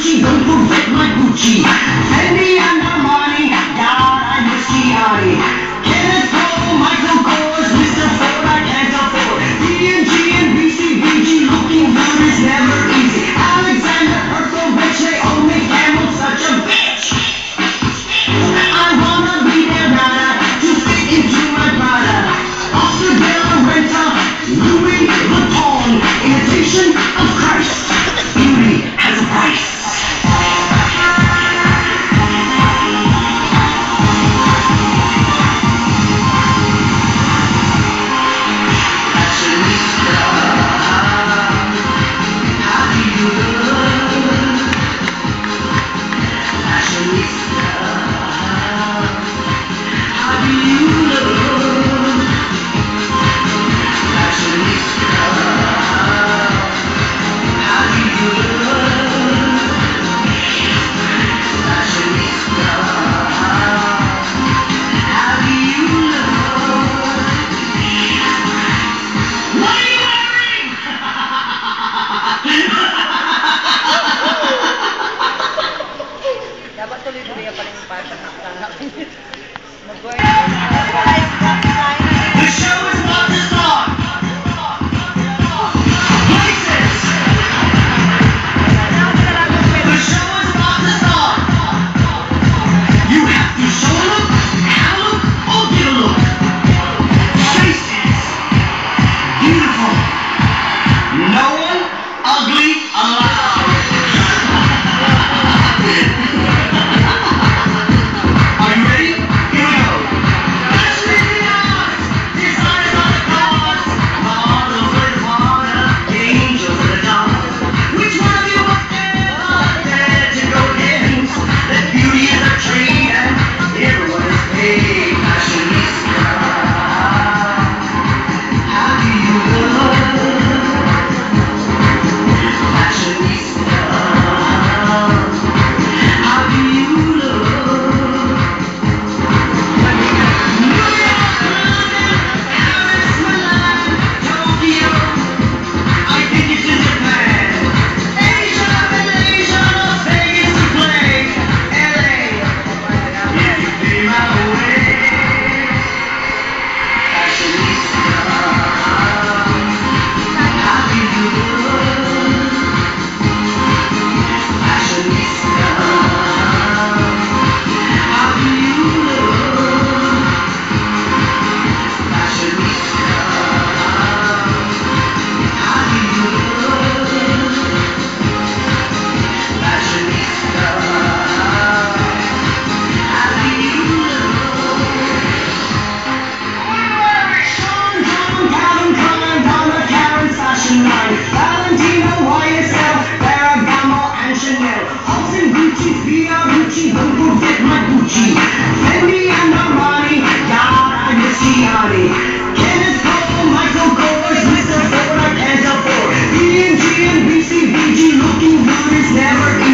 Gucci, don't forget my Gucci. Fendi and Armani, God, I miss Gianni. Kenneth Cole, Michael Kors, Mr. Ford, I can't afford. D&G and BCBG, looking good is never easy. Alexander Herkovich, Naomi Campbell, such a bitch. I wanna be their nana to fit into my Prada. Oscar de la Renta, Louis Vuitton, imitation of Christ. Beauty has a price. Dapat tuloy-tuloy pa rin yung passion na kailangan. The show is about to start. Places. The show is about to start. You have to show a look, have a look, or get a look. Faces. Beautiful. No one ugly allowed. Are you ready? Here we go. Let's read it out. Designers on the cars, models with water, angels in the dark. Which one of you ever dared to go against? That beauty is a trade and everyone is paid. Fashionista. How do you look? Fashionista. How do you look? New York, London, Paris, Milan, Tokyo. I think it's in Japan. Asia, Malaysia, Las Vegas to play. LA, if you pay my way. Fashionista. How do you look? Fashionista. How do you look? Fashionista. How do you look? Fashionista. How do you look? Sean, John, Calvin Klein, Donna Karen's Fashion Line, Valentino, YSL, Ferragamo, and Chanel. Halsey, Gucci, Fiorucci, don't forget my Gucci. Fendi and Armani, God, I miss Gianni. Kenneth Cole, Michael Kors, Mr. Ford, I can't afford. D&G and BCBG, looking good is never